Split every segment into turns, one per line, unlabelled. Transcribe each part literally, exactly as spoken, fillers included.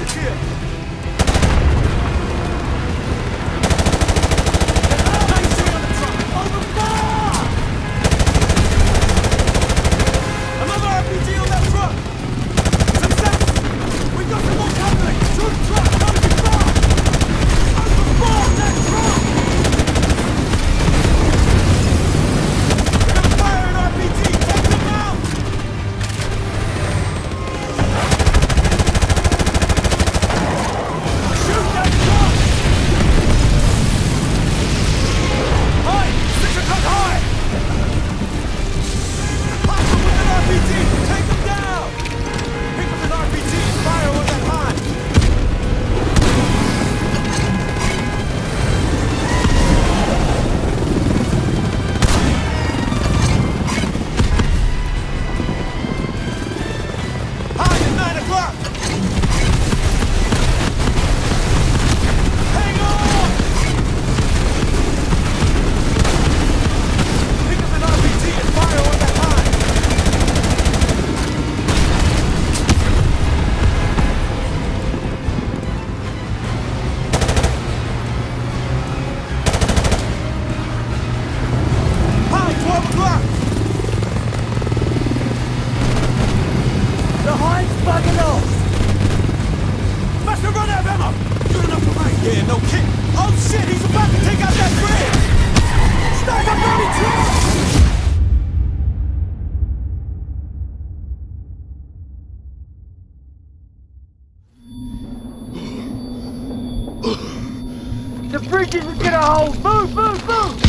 The bridges is gonna hold! Move, move, move!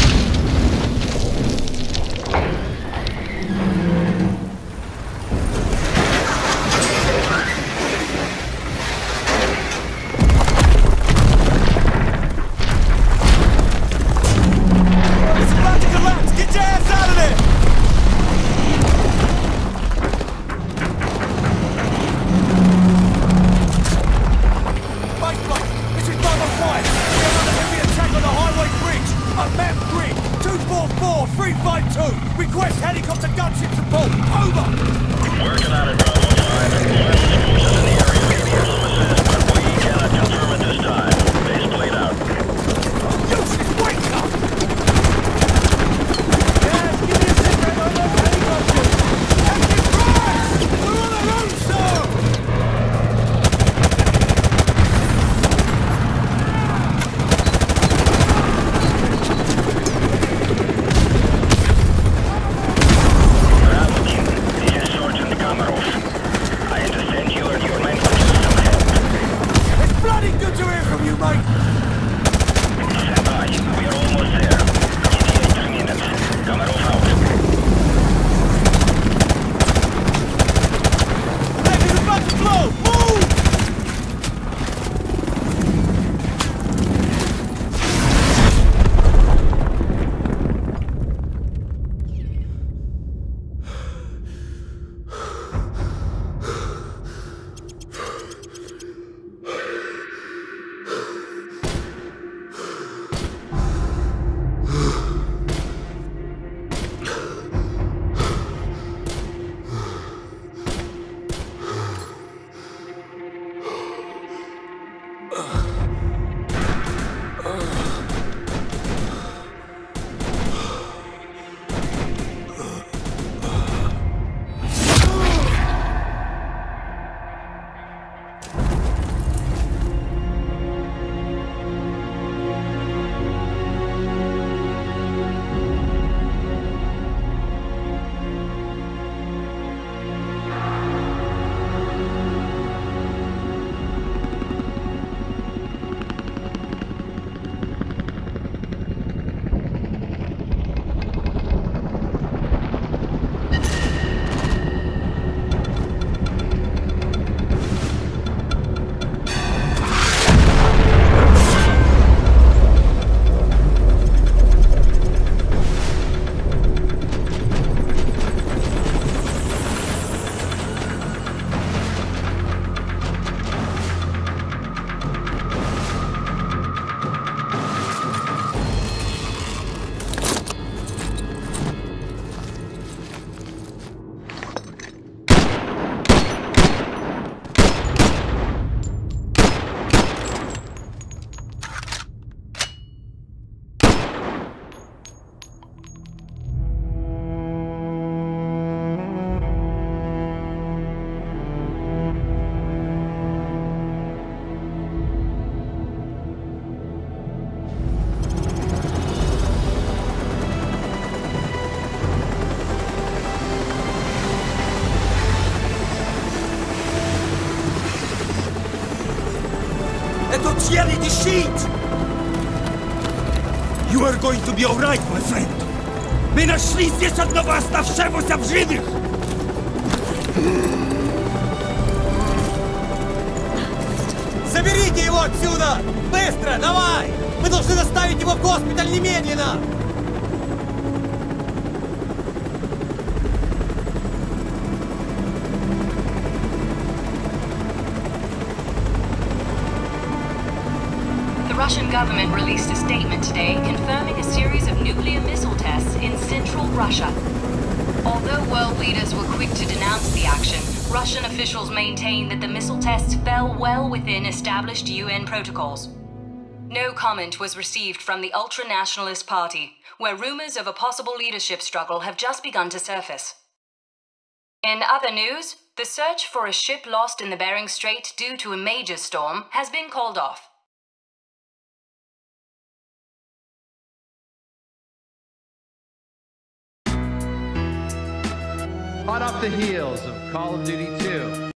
It's about to collapse! Get your ass out of there! This is Bravo five! We are under heavy attack on the highway bridge! A map этот jelly shit! You are going to be alright, my friend. Мы нашли здесь одного оставшегося в живых!
Заберите его отсюда! Быстро, давай! Мы должны доставить его в госпиталь немедленно!
The Russian government released a statement today confirming a series of nuclear missile tests in central Russia. Although world leaders were quick to denounce the action, Russian officials maintain that the missile tests fell well within established U N protocols. No comment was received from the ultra-nationalist party, where rumors of a possible leadership struggle have just begun to surface. In other news, the search for a ship lost in the Bering Strait due to a major storm has been called off.
Hot off the heels of Call of Duty two.